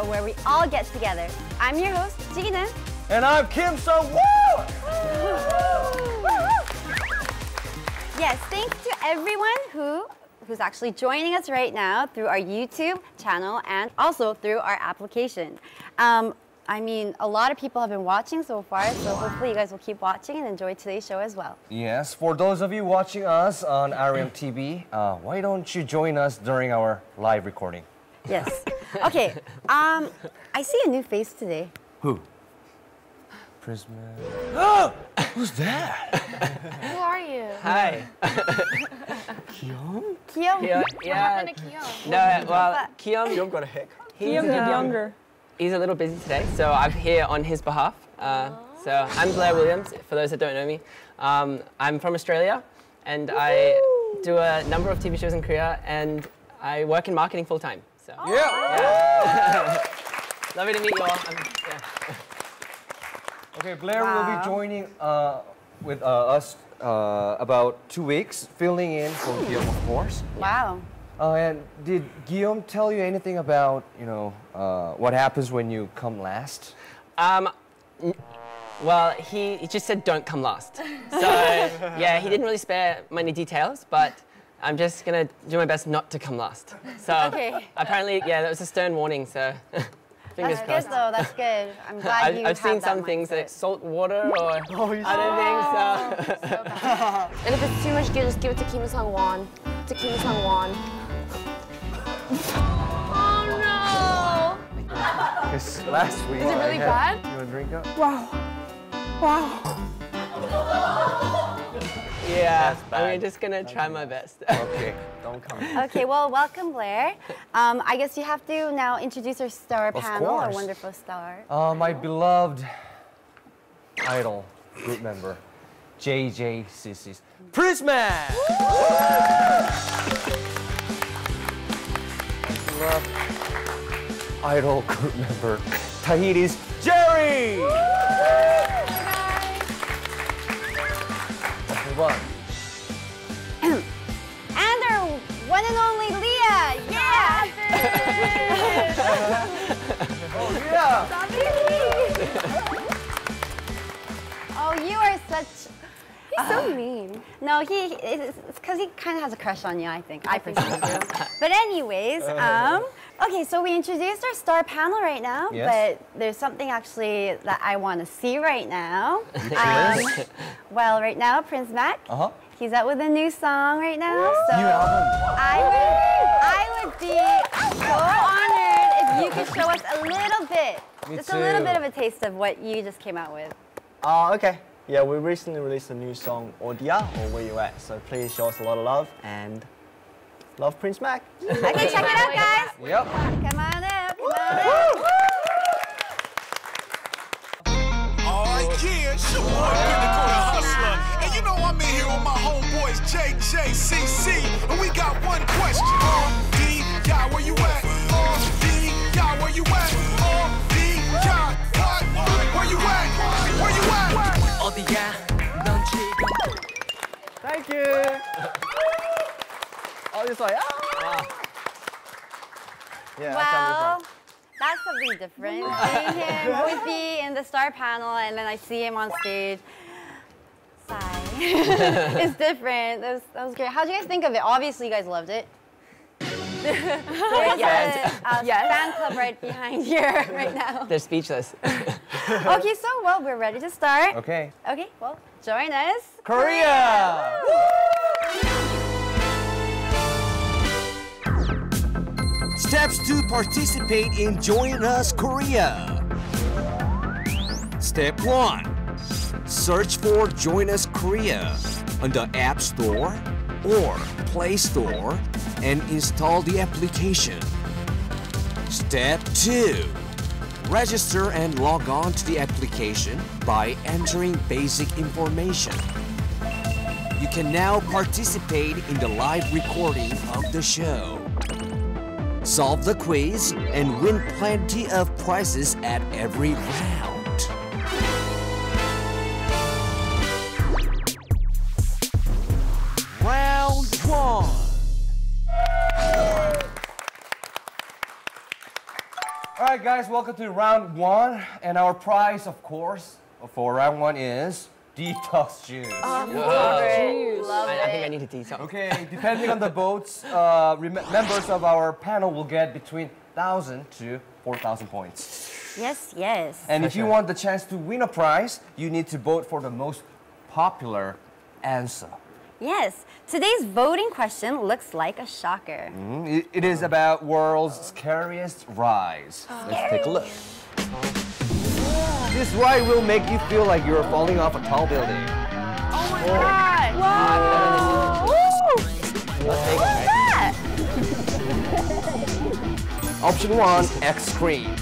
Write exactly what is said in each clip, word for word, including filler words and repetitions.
show where we all get together. I'm your host, Jigina. And I'm Kim Sung-woo! Yes, thanks to everyone who who's actually joining us right now through our YouTube channel and also through our application. Um, I mean, a lot of people have been watching so far, so hopefully you guys will keep watching and enjoy today's show as well. Yes, for those of you watching us on R M T V, uh, why don't you join us during our live recording? Yes. Okay, um, I see a new face today. Who? Prisma. Oh! Who's that? Who are you? Hi. Kyung? Kyung? Yeah, What happened to Kyung? No, well, Kyung, Kyung got a haircut. he's, um, younger. he's a little busy today, so I'm here on his behalf. Uh, so I'm Blair Williams, for those that don't know me. Um, I'm from Australia, and I do a number of T V shows in Korea, and I work in marketing full time. So. Yeah! Yeah. Lovely to meet you all. I'm, yeah. Okay, Blair Wow. will be joining uh, with uh, us uh, about two weeks, filling in for Guillaume, of course. Wow. Uh, and did Guillaume tell you anything about, you know, uh, what happens when you come last? Um, n- well, he, he just said don't come last. So, yeah, he didn't really spare many details, but I'm just gonna do my best not to come last. So, Okay. apparently, yeah, that was a stern warning, so fingers That's crossed. good though, that's good. I'm glad I've, you I've have seen that some things that mindset. it's salt water or other things, so. And if it's too much, just give it to Kim Sung-won. To Kim Sung-won. Oh no! Because last week. Is it really I had, bad? You want to drink up? Wow. Wow. Yeah, bad. I'm just gonna try my best. Okay, don't come. Okay, well, welcome, Blair. Um, I guess you have to now introduce our star Of panel, our course. wonderful star. Uh, my beloved idol group member, J J C C's Prisma! Beloved idol group member, Tahiti's Jerry! Let's move on. And our one and only Leah! Yeah! Oh, yeah! Oh, you are such... He's so mean. No, he it's because he kind of has a crush on you, I think. I personally do. But anyways, um, okay, so we introduced our star panel right now, Yes. but there's something actually that I want to see right now. Um, well, right now, Prince Mac, Uh-huh. he's out with a new song right now, so New album. I would, I would be so honored if you could show us a little bit, Me just a little too. bit of a taste of what you just came out with. Uh, okay. Yeah, we recently released a new song, Odia, or Where You At. So please show us a lot of love and love Prince Mac. Okay, check it out, guys. Yep. Come on up, come on up. Oh yeah, it's your boy Pinnacle the Hustler. And you know I'm in here with my homeboys J J C C. And we got one question. Oh, D, yeah, where you at? Oh, D, yeah, where you at? Oh, D, yeah, what? Where you at? Where you at? 어디야 넌 지금 Thank you. Oh, just like, ah. Yeah, Well, that's something different. Seeing him always be in the star panel and then I see him on stage. Sigh. It's different. That was, that was great. How did you guys think of it? Obviously, you guys loved it. There's Yes. a, a Yes. fan club right behind here right now. They're speechless. Okay, so, well, we're ready to start. Okay. Okay, well, join us. Korea! Steps to participate in Join Us Korea. Step one. Search for Join Us Korea on the App Store or Play Store and install the application. Step two. Register and log on to the application by entering basic information. You can now participate in the live recording of the show. Solve the quiz and win plenty of prizes at every round. Round one. All right, guys, welcome to round one. And our prize, of course, for round one is detox juice. Oh, Love I, I think I need a detox. Okay, depending on the votes, uh, rem members of our panel will get between one thousand to four thousand points. Yes, yes. And if For you sure. want the chance to win a prize, you need to vote for the most popular answer. Yes. Today's voting question looks like a shocker. Mm, it, it is about world's scariest rides. Let's take a look. This ride will make you feel like you're falling off a tall building. Oh my god! Whoa! Let's take it, right? Option one, Extreme.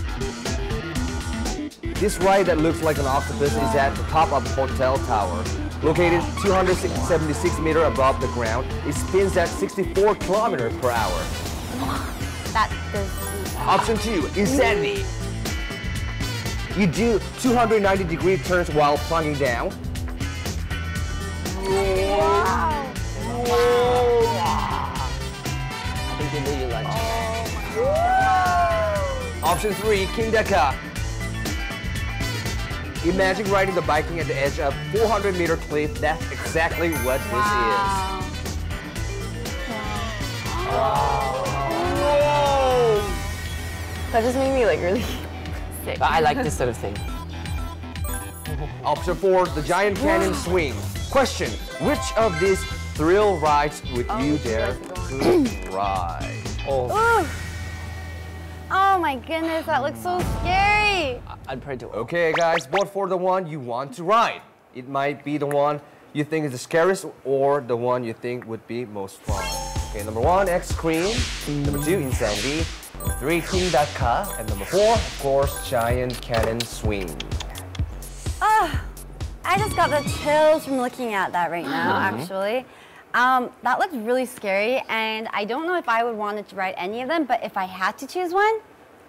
This ride that looks like an octopus is at the top of a hotel tower. Located two hundred seventy-six meters above the ground, it spins at sixty-four kilometers per hour. That does. Option two, Insanity. You do two hundred ninety degree turns while plunging down. Wow. I think you need your lunch. Option three, King Dakar. Imagine riding the Viking at the edge of four hundred meter cliff. That's exactly what this Wow. That just made me like really sick. But I like this sort of thing. is. Option four, the Giant Canyon Swing. Question, which of these thrill rides would you dare to ride? Oh, Ooh. Oh my goodness, that looks so scary. I'd probably do it. Okay, guys, vote for the one you want to ride. It might be the one you think is the scariest or the one you think would be most fun. Okay, number one, Extreme. Number two, Insanity. Number three, King Dakar. And number four, of course, Giant Canyon Swing. Oh, I just got the chills from looking at that right now, actually. Um, that looks really scary, and I don't know if I would want to ride any of them, but if I had to choose one,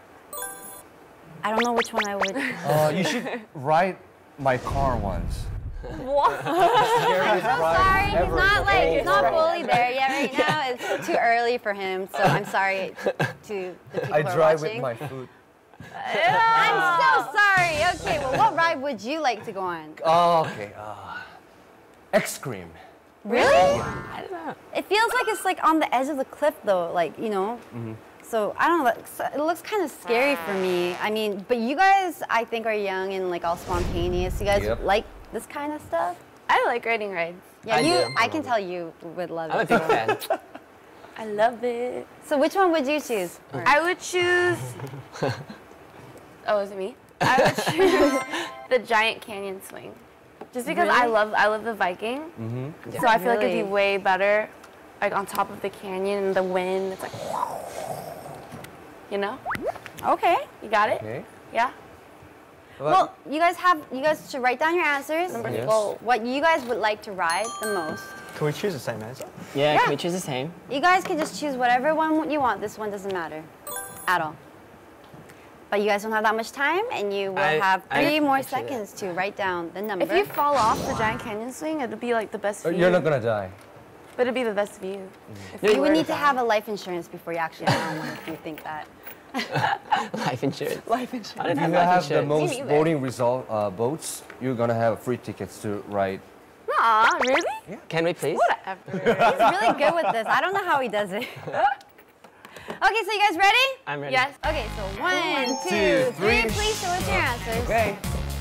I don't know which one I would. Uh, you should ride my car once. What? Scariest I'm ride sorry, he's ever. not like, he's not fully there yet right now. It's too early for him, so I'm sorry to the people I who are drive watching. with my foot. I'm so sorry. Okay, well, what ride would you like to go on? Oh, okay. Uh, Extreme. Really? I don't know. It feels like it's like on the edge of the cliff though, like, you know. So I don't know, like, so- it looks kind of scary for me. I mean, but you guys, I think, are young and like all spontaneous. You guys Yep. like this kind of stuff? I like riding rides. Yeah, I you. do. I can tell you would love I'm a it. big so. fan. I love it. So which one would you choose? I would choose. Oh, is it me? I would choose the Giant Canyon Swing, just because I Really? love I love the Viking. So I feel like it'd Really? be way better, like on top of the canyon and the wind. It's like, you know, Okay. you got it. Okay. Yeah. Well, you guys have. You guys should write down your answers. Number Yes. goal. What you guys would like to ride the most. Can we choose the same answer? Yeah, Yeah. can we choose the same? You guys can just choose whatever one you want. This one doesn't matter at all. But you guys don't have that much time, and you will I- have I three more appreciate that. seconds to write down the number. If you fall off the Giant Canyon Swing, it'd be like the best Uh, view. You're not gonna die. But it'd be the best view. If You were would need to die. have a life insurance before you actually own one if you think that. Life insurance. life insurance. I don't If have you life have the insurance. most neither. voting result uh, votes, you're gonna have free tickets to ride. Aw, really? Can we please? Whatever. He's really good with this. I don't know how he does it. Okay, so you guys ready? I'm ready. Yes. Okay, so one, two, two, three. three. Please show us your answers. Okay.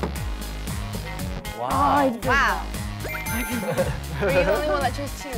Wow. Wow. Were you the only one that chose two?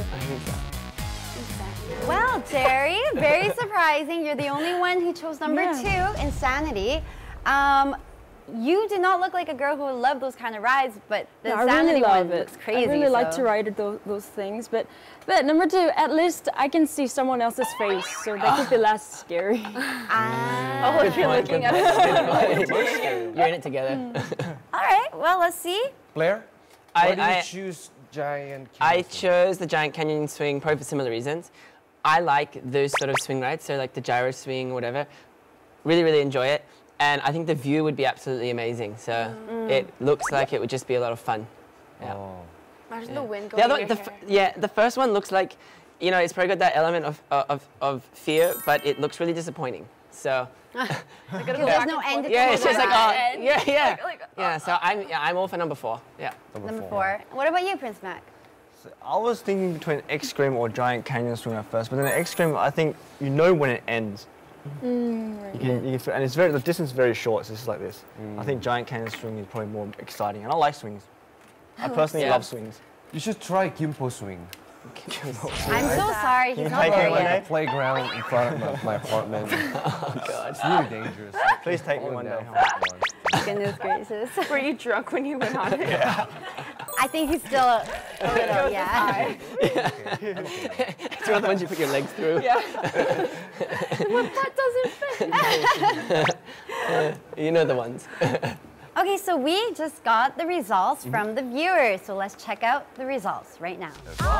Well, Terry, very surprising. You're the only one who chose number Yeah. two, Insanity. Um, you do not look like a girl who would love those kind of rides, but the No, I Insanity really love one it. looks crazy. I really like so- to ride those, those things, but but number two, at least I can see someone else's face, so that could be less scary. Ah. Oh, if you're looking at it. You're in it together. All right, well, let's see. Blair, I- why did I- you choose Giant I Canyon Swing? chose the Giant Canyon Swing probably for similar reasons. I like those sort of swing rides, so like the gyro swing or whatever. Really, really enjoy it. And I think the view would be absolutely amazing. So it looks like it would just be a lot of fun. Yeah. Oh. Imagine the wind The going other, in the your f- hair. yeah, the first one looks like, you know, it's probably got that element of, of, of fear, but it looks really disappointing. So There's no end to Yeah, it's just like, oh, uh, yeah, yeah. Like- like, yeah, so I'm, yeah, I'm all for number four. Yeah. number four. What about you, Prince Mac? So I was thinking between X-Scream or Giant Canyon Swing at first, but then X-Scream, I think you know when it ends. You can, you can feel, and it's very the distance is very short. So it's just like this. I think Giant Canyon Swing is probably more exciting, and I like swings. I personally Yeah. love swings. You should try Gimpo swing. I'm so sorry, he's you not take there it one yet. day? Playground in front of my, my apartment. Oh God, it's really dangerous. Please take me Falling one day down home. from the floor. Goodness gracious. Were you drunk when you went on it? I think he's still a, a little, yeah. It's one of the ones you put your legs through. Yeah. That doesn't fit. You know the ones. Okay, so we just got the results from the viewers. So let's check out the results right now.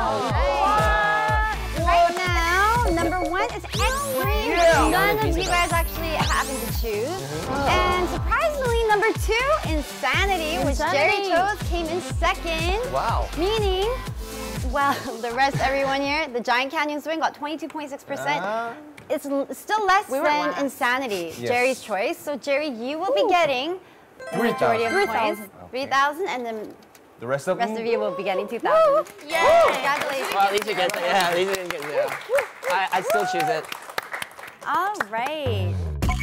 Right now, number one is X-Scream. None of you guys actually having to choose. And surprisingly, number two, Insanity, which Jerry Insanity. chose, came in second. Wow. Meaning, well, the rest, everyone here, the Giant Canyon Swing got twenty-two point six percent. It's l- still less We were than last. Insanity, Yes. Jerry's choice. So Jerry, you will be getting the majority of three points, three thousand, and the The rest of rest them? of you will be getting two thousand. Yeah. Congratulations. Well, at least you get that. Yeah, at least you didn't get zero. I, I'd still choose it. All right.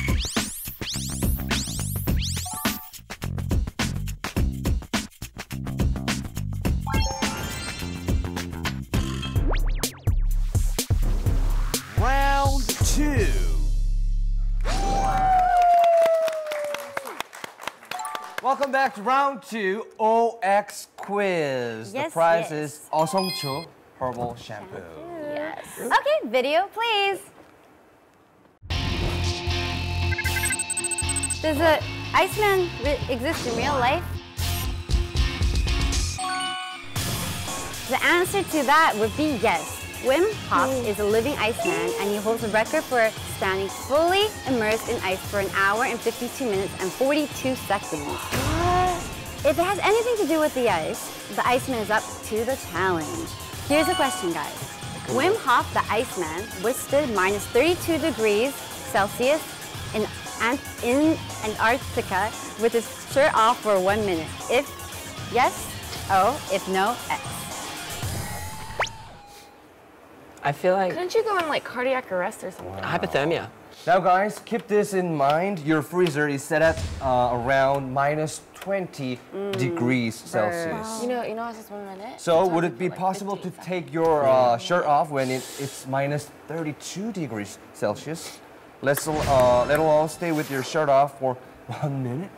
Round two. Welcome back to round two, O X quiz. Yes, the prize yes. is Osongchu herbal shampoo. Yes. Okay, video, please. Does the Iceman re- exist in real life? The answer to that would be yes. Wim Hof is a living Iceman, and he holds the record for standing fully immersed in ice for an hour and fifty-two minutes and forty-two seconds. If it has anything to do with the ice, the Iceman is up to the challenge. Here's a question, guys. Wim Hof, the Iceman, withstood minus thirty-two degrees Celsius in, Ant- in Antarctica with his shirt off for one minute. If yes, O. If no, X. I feel like Couldn't you go in like cardiac arrest or something? hypothermia. Now guys, keep this in mind. Your freezer is set at uh, around minus twenty degrees Celsius. You know, you know, it's just one minute. So It's would on it be for, like, possible to fifteen take your uh, shirt off when it, it's minus thirty-two degrees Celsius? Let's uh, let alone stay with your shirt off for one minute.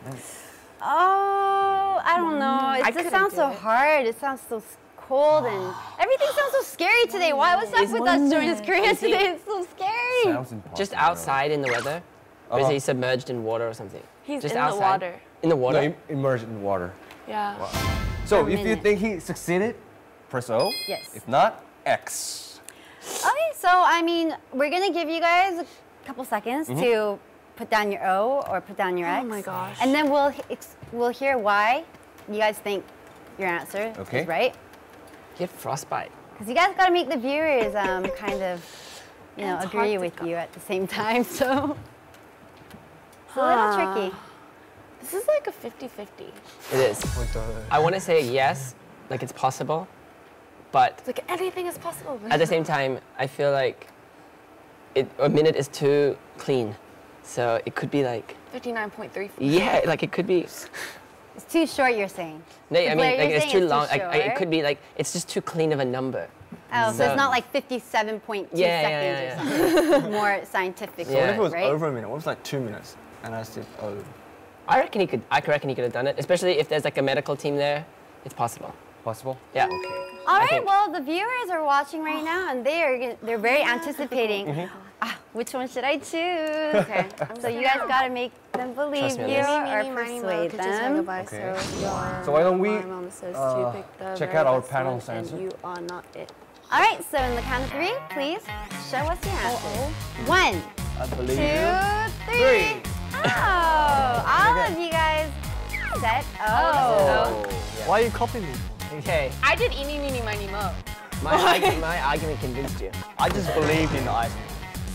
Oh, I don't know. It I just couldn't sounds do so it. hard. It sounds so s- cold and everything sounds so scary today. Why was up with us during this Korea today? It's so scary. Sounds impossible. Just outside in the weather? Or is Uh-huh. he submerged in water or something? He's Just in the outside? water. In the No, water? im- immersed in water. Yeah. So For a if you minute. think he succeeded, press O. Yes. If not, X. Okay, so I mean, we're gonna give you guys a couple seconds to put down your O or put down your X. Oh my gosh. And then we'll h- ex- we'll hear why you guys think your answer Okay. is right. Get frostbite. Because you guys gotta make the viewers um, kind of, you know, agree with Antarctica. you at the same time. So it's a little Huh. tricky. This is like a fifty fifty. It is. I want to say yes, like it's possible, but It's like anything is possible. at the same time, I feel like it, a minute is too clean. So it could be like, fifty-nine point three. yeah, like it could be, It's too short, you're saying. no, I Blair, mean, you're like it's saying too it's too long. Like, I- it short? could be like, it's just too clean of a number. Oh, so So- it's not like fifty-seven point two Yeah, yeah, seconds yeah, or something. More scientific, Yeah. What if it was right? over a minute? What if it was like two minutes? And I said, oh. I reckon he could, I reckon he could have done it, especially if there's like a medical team there. It's possible. Possible? Yeah. All right, think- well, the viewers are watching right now, and they are gonna- they're very anticipating. Ah, which one should I choose? Okay. So you guys gotta make them believe Trust me on you this. or persuade them. Okay. So why don't we uh, check out our panel answer? You are not it. All right, so in the count of three, please show us your answer. One, I believe two, you. three. Oh, all of you guys said oh. Why are you copying me? Okay. I did eeny, meeny, miny, mo. My, argu- my argument convinced you. I just believed in the ice.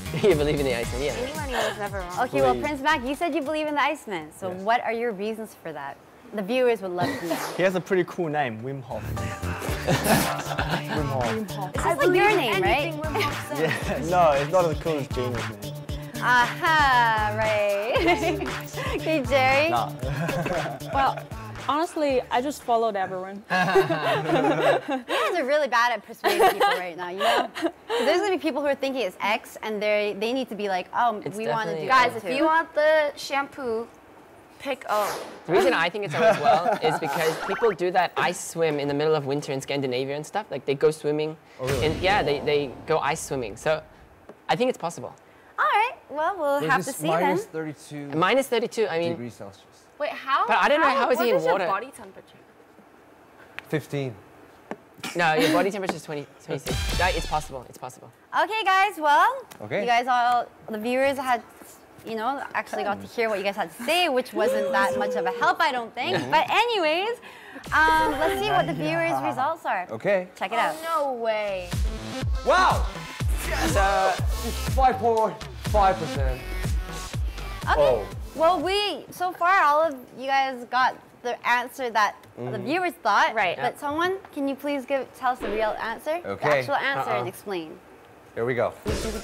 You believe in the Iceman, yeah. Anyone was never wrong. Okay, well, Prince Mac, you said you believe in the Iceman. So Yes. what are your reasons for that? The viewers would love to know. He has a pretty cool name, Wim Hof. Wim Hof. It's just like your name, right? Yeah, no, it's not as cool as Gina's name. Aha, right. Okay, Jerry. No. Well, honestly, I just followed everyone. You guys are really bad at persuading people right now, you know? 'Cause there's gonna be people who are thinking it's X and they they need to be like, oh, It's we want to do definitely Guys, O if too. you want the shampoo, pick O. The reason I think it's O as well is because people do that ice swim in the middle of winter in Scandinavia and stuff. Like they go swimming. Oh, really? And yeah, they, they go ice swimming. So I think it's possible. All right, well, we'll This have to is see minus then. thirty-two Minus thirty-two, I mean, degrees Celsius. Wait, how? But I don't know, how is what he in is your water? body temperature? fifteen. no, your body temperature is twenty, twenty-six. Yeah, it's possible, it's possible. Okay, guys, well, Okay. you guys all, the viewers had, you know, actually got to hear what you guys had to say, which wasn't that much of a help, I don't think. But anyways, um, let's see what the viewers' results are. Okay. Check it out. No way. Wow! So, five point five percent. Okay. Oh. Well, we, so far, all of you guys got the answer that the viewers thought. Right. But someone, can you please give, tell us the real answer? The Okay. actual answer Uh-uh. and explain. Here we go.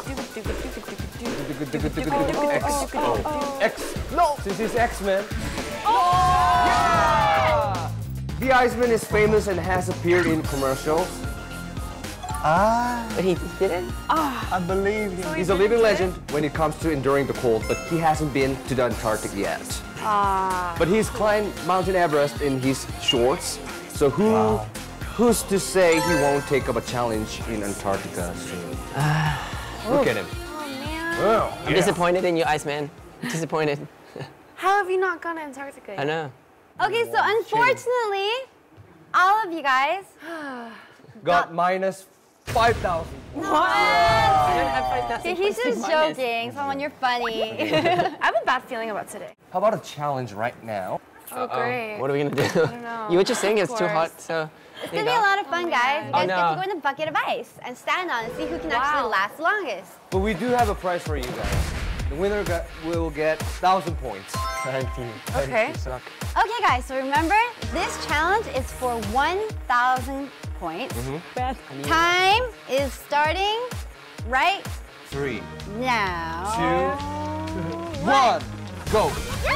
X. Oh. X. No! This is X-Men. Yeah! The Iceman is famous and has appeared in commercials. Ah, but he didn't? I believe him. He's a living legend when it comes to enduring the cold, but he hasn't been to the Antarctic yet. Ah. But he's climbed Mountain Everest in his shorts, so who, Wow. who's to say he won't take up a challenge in Antarctica soon? Look at him. Oh man. Oh, I'm disappointed in you, Iceman. I'm disappointed. How have you not gone to Antarctica yet? I know. Okay, so unfortunately, all of you guys, Got minus five thousand. I don't have five thousand okay, he's points just to minus. joking. Someone, you're funny. I have a bad feeling about today. How about a challenge right now? Oh, Uh-oh. great. What are we gonna do? I don't know. You were just saying it's Of too hot, course. so. It's gonna be a lot of fun, guys. You guys Oh, get no. to go in a bucket of ice and stand on it, see who can Wow. actually last longest. But we do have a prize for you guys. The winner got, will get one thousand points. Thank you. Okay. You suck. Okay, guys, so remember, this challenge is for one thousand points. Bad. Time is starting right Three, now. two, one, go.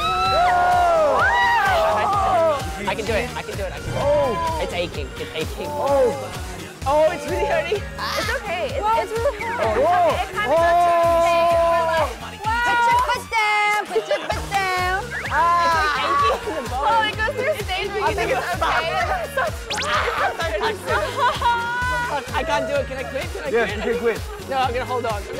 I can do it. I can do it. I can do it. Oh. It's aching. It's aching. Oh, Oh, it's really hurting. It's okay. It's, it's really hard. whoa, It kind of got Put your foot down, put your foot down. Oh, it goes through a stage where you think it's okay. I can't do it. Can I quit? Can I yes, quit? you can quit. No, I'm gonna hold on.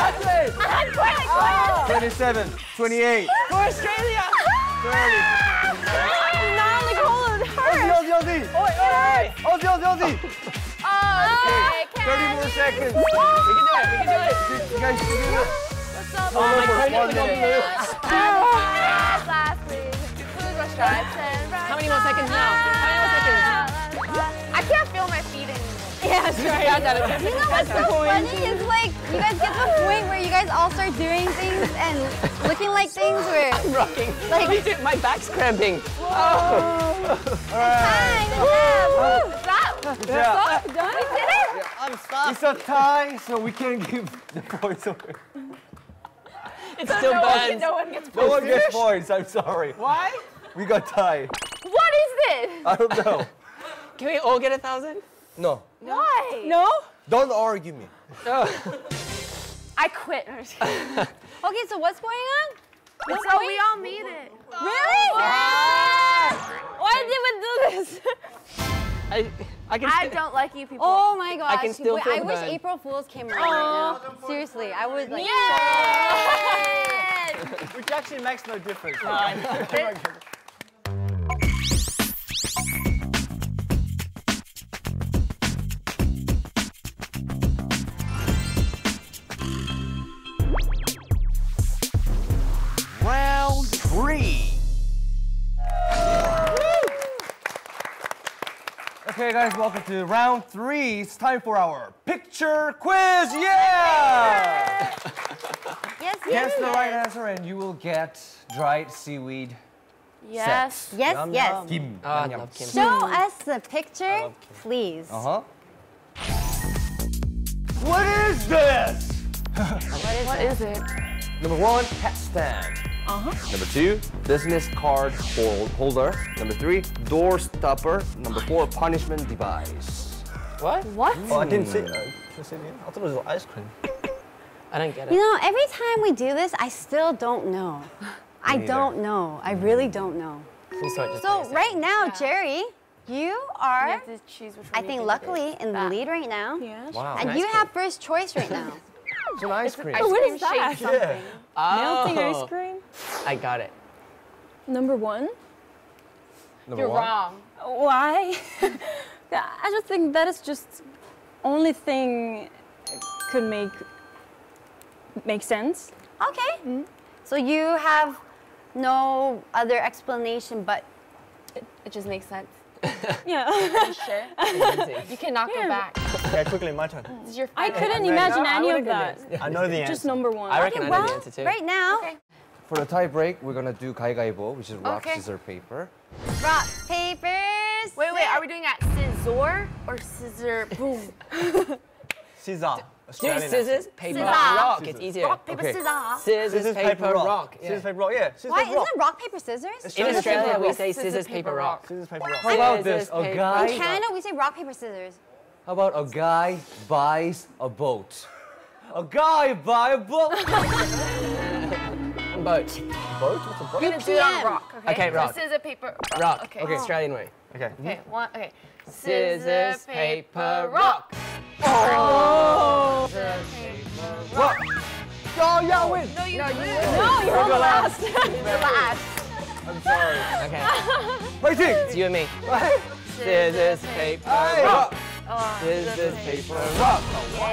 twenty-seven, twenty-eight, For Australia! thirty. Not on the cold, it hurts. Ozzy, Ozzy, Ozzy! Ozzy, Ozzy, Ozzy! Okay, thirty more seconds. We can do it. We can do it. You guys can do this. Oh, my One credit will minute. blue. How many more seconds now? How many more seconds? I can't feel my feet anymore. Yeah, that's right. I got it. You know what's so funny is like you guys get to the point where you guys all start doing things and looking like things where I'm rocking. Like- Me too. My back's cramping. time is up. Stop. Good job. We did it. I'm stuck. It's a tie, so we can't give the points away. It still burns. No one gets No one gets points, I'm sorry. Why? We got tied. What is this? I don't know. Can we all get a thousand? No, Why? No? don't argue me. I quit. I'm just kidding. Okay, so what's going on? It's so we all need it. Really? Why did we do this? I, I can. I still- don't like you people. Oh my gosh. can still Wait, feel I the wish burn. April Fool's came around right now. Seriously, I would like. Which actually makes no difference. Round three. Okay, Okay, guys, welcome to round three. It's time for our picture quiz. Yeah! Yes, Guess yes. the right answer, and you will get dried seaweed. Yes. Yes, Yum, yes. yum. Kim. Oh, I Yum, yum. love Kim. Show us the picture, please. Uh-huh. What is this? What is it? Number one, hat stand. Uh-huh. Number two, business card hold holder. Number three, door stopper. Number four, punishment device. What? What? Oh, I didn't see. Uh, can you see it again? I thought it was ice cream. I don't get it. You know, every time we do this, I still don't know. I neither. don't know. I really don't know. Please don't just So say it. right now, Jerry, you You are, have to choose which one I you think it luckily, is. in the That. lead right now. Yeah. Wow. And Nice you cream. have first choice right now. It's an ice cream. Ice what cream is that? shaped something. Melting Oh, ice cream. I got it. Number one. Number You're one. wrong. Why? Yeah, I just think that is just only thing could make make sense. Okay. So you have no other explanation but It just makes sense. Yeah. You sure? Easy. You cannot go Yeah. back. Okay, quickly, my turn. This is your I final couldn't answer. imagine I any would've of that. guessed. I know the answer. Just number one. I reckon okay, I know well, the answer too. right now, Okay. For the tie break, we're gonna do 가위바위보, which is rock, Okay. scissors, paper. rock, papers. Wait, wait, are we doing at scissor or scissor boom? Scissor. Do Australian scissors, paper, Scissors. rock. It's easier. Rock, paper, Okay. scissors. Scissors, Scissors, paper, rock. Yeah. Scissors, paper, rock. Yeah. Scissors, Why paper, rock. isn't it rock, paper, scissors? In Scissors, Australia, paper, we rock. say scissors, paper, rock. Scissors, paper, rock. How about this? Scissors, A paper, guy. In Canada, we say rock, paper, scissors. How about a guy buys a boat? A guy buy a boat. Boat. Boat? What's a boat? We're gonna do it on U P M. rock, okay? Okay, So rock. scissor, paper, Rock. Okay. Okay. Australian way. Okay. Okay, one, okay. Scissors, paper, rock. Oh! What? Oh, yeah, win. No, you lose. No, you're on the last. Last. I'm sorry. Okay. Fighting. It's you and me. Scissors, paper, Hey, rock. Oh, Scissors, paper, rock.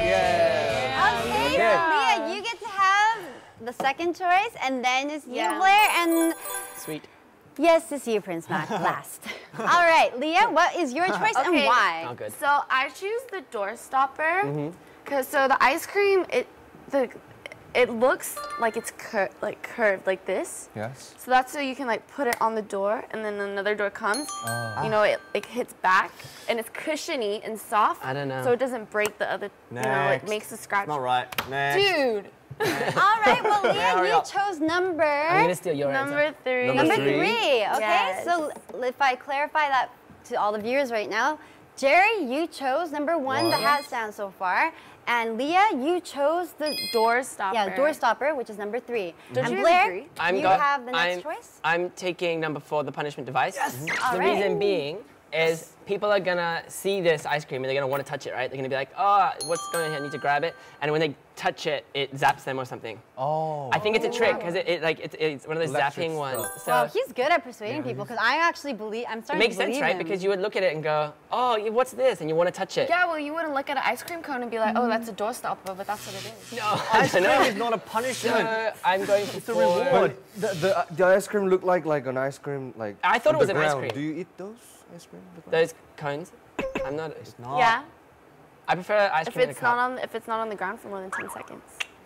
Yeah. Okay, Okay. Leah, you get to have the second choice, and then it's you, Yeah. Blair, and Sweet. yes, it's you, Prince Mac, last. All right, Leah, what is your choice and Okay. why? Not good. So I choose the door stopper, cause so the ice cream it the it looks like it's cur- like curved like this. Yes. So that's so you can like put it on the door, and then another door comes. You know, it like hits back, and it's cushiony and soft. I don't know. So it doesn't break the other. You know, it Next. makes the scratch. Not right. Next. Dude, All right, well, Leah, hurry you up. chose number I'm gonna steal your number answer. three. Number number three. three. Okay, Yes. so l- if I clarify that to all the viewers right now, Jerry, you chose number one, the One. hat stand so far. And Leah, you chose the Door stopper. yeah door stopper, which is number three. Don't and you Blair, agree? I'm you go- have the next I'm, choice. I'm taking number four, the punishment device. Yes. All The right. reason being is people are gonna see this ice cream and they're gonna want to touch it, right? They're gonna be like, oh, what's going on here? I need to grab it. And when they touch it, it zaps them or something. Oh. I think it's a trick because it, it like it's, it's one of those Electric zapping ones. stuff. So Well, he's good at persuading people because I actually believe I'm it starting makes to believe sense, right? him. Because you would look at it and go, oh, y- what's this? And you want to touch it. Yeah, well, you wouldn't look at an ice cream cone and be like, oh, that's a door stopper, but that's what it is. No, Ice I cream don't know. is not a punishment. So I'm going for It's a four. reward. The, the, uh, the ice cream looked like like an ice cream like. I thought on it was the an ice ground. cream. Do you eat those ice cream? on the ground? Those cones. I'm not. No. Yeah, I prefer ice if cream in a it's cup. not on if it's not on the ground for more than ten seconds.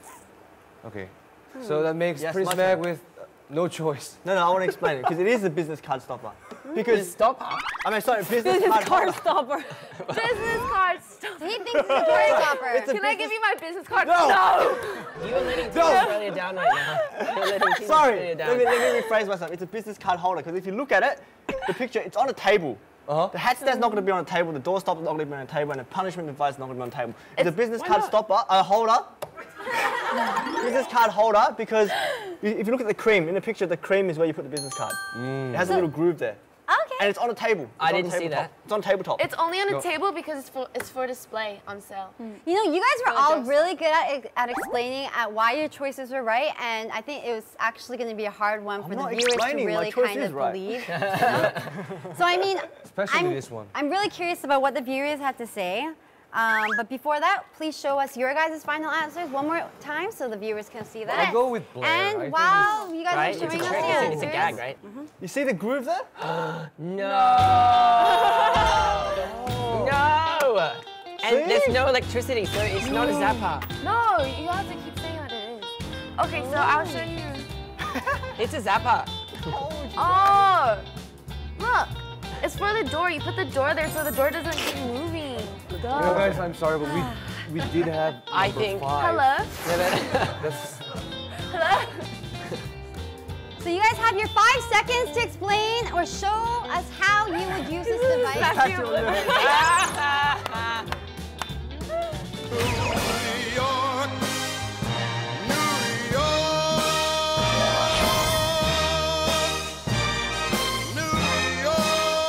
Okay. So that makes Yes, Prince my Mag turn. with uh, no choice. No, no, I want to explain it because it is a business card stopper. Because Stop. I mean, sorry, business card Car holder. stopper. Business card stopper. He thinks it's a door stopper. Can I give you my business card? No. You are letting Team Australia down right now. You're letting Team Sorry, Australia down. let me, let me rephrase myself. It's a business card holder because if you look at it, the picture, it's on a table. Uh-huh. The hat stand's not going to be on a table, the door stopper's not going to be on a table, and the punishment device is not going to be on a table. It's, a business card not? stopper, a holder. Business card holder because you- if you look at the cream, in the picture, the cream is where you put the business card. It has a little groove there. Okay. And it's on a table. It's I on a didn't see tabletop. that. It's on a tabletop. It's only on a No. table because it's for it's for display on sale. You know, you guys were So all just- really good at, at explaining at why your choices were right, and I think it was actually going to be a hard one for I'm the not viewers to explaining, my really choice kind is of right. believe. you know? So I mean, Especially I'm, this one. I'm really curious about what the viewers had to say. Um, but before that, please show us your guys' final answers one more time so the viewers can see that. I'll go with Blair. I And think while you guys Right? are It's a showing us trick. the It's a, answers, it's a gag, right? You see the groove there? No. And there's no electricity, so it's not a zapper. No, you have to keep saying what it is. Okay, so I'll show you. It's a zapper. Oh, look. It's for the door. You put the door there so the door doesn't keep moving. You know, guys, I'm sorry, but we we did have number I think- five. Hello? Yeah, that- That's, Hello? So you guys have your five seconds to explain or show us how you would use this device. Thank you. New York, New York, New York.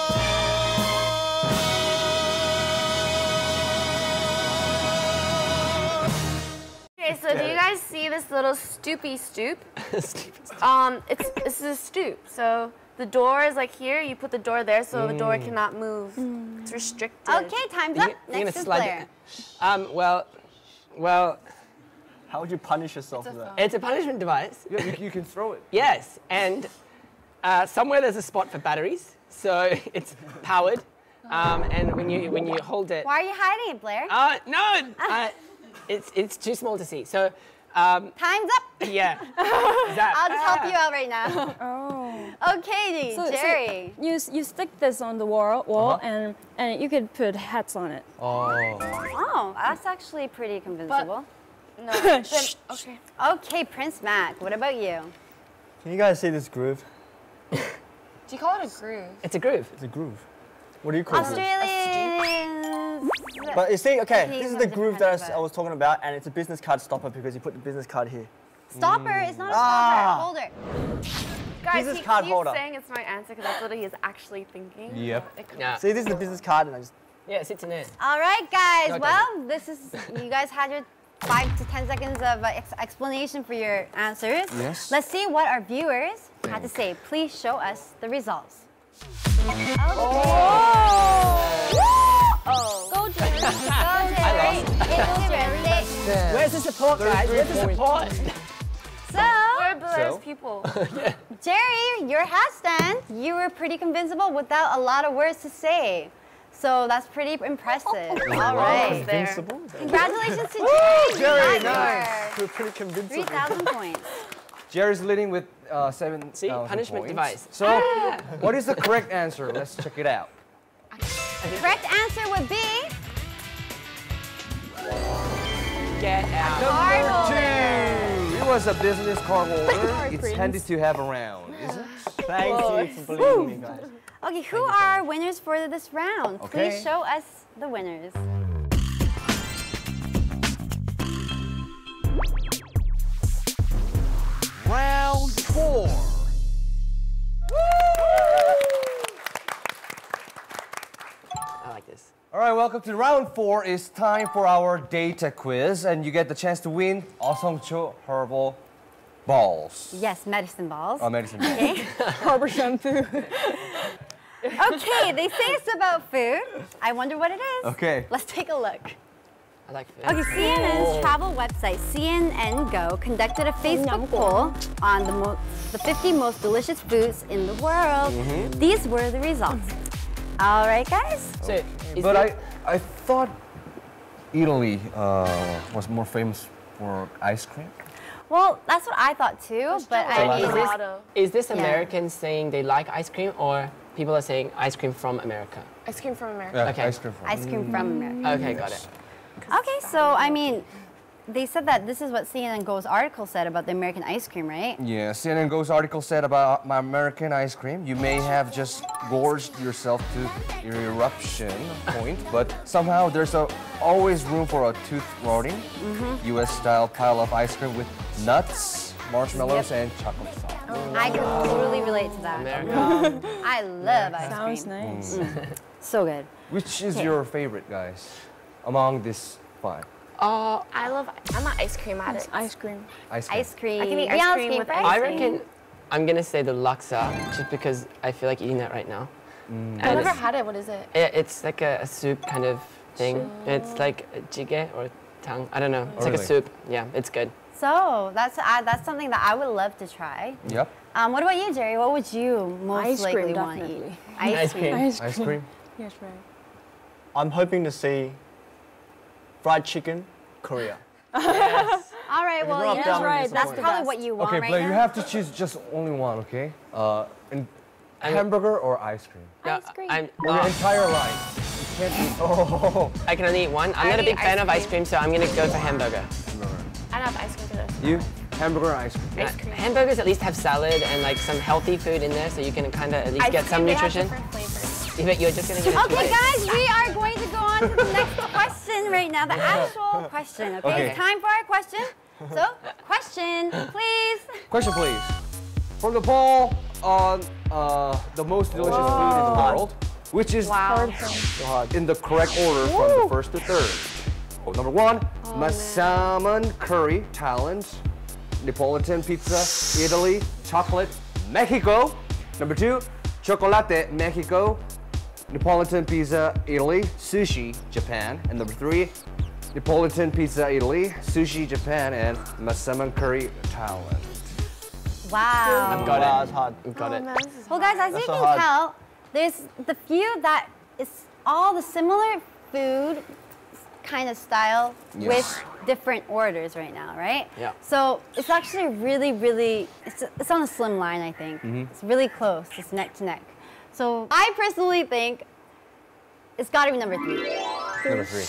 Okay, so do you guys see this little stoopy stoop? Um, it's it's a stoop. So the door is like here. You put the door there, so the door cannot move. It's restricted. Okay, time's up. Next is Blair. Um, well, well, How would you punish yourself for that? it's a punishment device. yeah, you, you can throw it. Yes, and uh, somewhere there's a spot for batteries, so it's powered. Um, and when you when you hold it, Why are you hiding it, Blair? uh, no, uh, it's it's too small to see. So, um, Time's up. yeah, Zap. I'll just help you out right now. Oh. Okay, So- so Jerry. You s- you stick this on the wall wall and and you could put hats on it. Oh. Oh, that's actually pretty convincible. No. Then, okay. Okay, Prince Mac, what about you? Can you guys see this groove? Do you call it a groove? It's a groove. It's a groove. What do you call it? Australians. But you see, okay, Okay, this is you the have groove different that I kind s- of I a- was talking about, and it's a business card stopper because you put the business card here. Stopper is not a Ah. stopper. Holder. Guys, Business he card keeps holder. saying it's my answer because that's what he is actually thinking. Yep. It could- Yeah, See, this is the business card, and I just yeah, it sits in there. All right, guys. No, it well, this is you guys had your five to ten seconds of uh, ex explanation for your answers. Yes. Let's see what our viewers had to say. Please show us the results. Okay. Oh. Go, Jerry. Go, Jerry. It's Jerry. Where's the support, guys? Where's the support? So, We're Blair's So? people. Jerry, your hat stand, you were pretty convincible without a lot of words to say. So that's pretty impressive. All right. There. invincible. Congratulations to Jerry. Jerry, You got nice. You're pretty your convincing. three thousand points. Jerry's leading with uh, seven. See, punishment device. So, what is the correct answer? Let's check it out. Correct answer would be Get out. card holder. It was a business card holder. It's prince. handy to have around, is it? Thank you for believing me, guys. Okay, who are our winners for this round? Okay. Please show us the winners. Round four. I like this. All right, welcome to round four. It's time for our data quiz, and you get the chance to win Osongcho herbal balls. Yes, medicine balls. Oh, medicine balls. Okay. Harbor shampoo. Okay, they say it's about food. I wonder what it is. Okay. Let's take a look. I like food. Okay, C N N's travel website, C N N Go, conducted a Facebook poll on the, mo the fifty most delicious foods in the world. These were the results. All right, guys. So, is But it- I, I thought Italy uh, was more famous for ice cream. Well, that's what I thought too, but I is mean, this, Gelato. is this Yeah. Americans saying they like ice cream, or people are saying ice cream from America? Ice cream from America. Yeah, Okay. ice cream. From ice cream from America. Okay, got it. Okay, so I mean, they said that this is what C N N Go's article said about the American ice cream, right? Yeah, C N N Go's article said about my American ice cream, you may have just gorged yourself to your eruption point, but somehow there's a, always room for a tooth rotting U S style pile of ice cream with nuts, marshmallows, and chocolate sauce. I could totally relate to that. America. I love ice Sounds cream. nice. So good. Which is Okay. your favorite, guys, among these five? Uh, I love, I'm an ice cream addict. Ice cream. Ice cream. Ice cream. I can eat Yeah, ice cream with for ice I cream. reckon I'm gonna say the laksa, just because I feel like eating that right now. I've And never it's, had it. What is it? it- it's like a, a soup kind of thing. It's like a jjigae or tang. I don't know. It's Oh, like really? a soup. Yeah, it's good. So that's uh, that's something that I would love to try. Yep. Um, what about you, Jerry? What would you most Ice cream, likely want to eat? definitely. Ice, Ice cream. cream. Ice cream. Ice cream. Yes, right. I'm hoping to see fried chicken, Korea. Yes. All right, well, not you down, know, I'm that's disappointed. probably what you want Okay, right Blair, now. you have to choose just only one, okay? Uh, in I mean- hamburger or ice cream? No, Ice cream. I'm, For your uh, entire life. You can't eat. Oh. I can only eat one. I'm not a already big fan ice of ice cream. cream, so I'm gonna go for hamburger. I'd have ice cream for this. You? Hamburger or ice cream? Ice cream. Hamburgers at least have salad and like some healthy food in there, so you can kind of at least Ice get some cream, they have nutrition. different flavors. You bet you're just gonna get a Okay, choice. guys, we are going to go on to the next question right now, the actual question, okay? Okay. It's time for our question. So, question, please. Question, please. From the poll on uh, the most delicious food in the world, which is Wow. So hard. in the correct order from the first to third. Oh, number one, Massaman curry, Thailand. Neapolitan pizza, Italy. Chocolate, Mexico. Number two, Chocolate, Mexico. Neapolitan pizza, Italy. Sushi, Japan. And number three, Neapolitan pizza, Italy. Sushi, Japan. And Massaman curry, Thailand. Wow. Got Wow, it. it's hard. Got it. Well, guys, as That's you so can hard. tell, there's the few that is all the similar food kind of style Yes. with different orders right now, right? Yeah. So it's actually really, really, it's, it's on a slim line, I think. Mm-hmm. It's really close, it's neck to neck. So I personally think it's gotta be number three. Number three.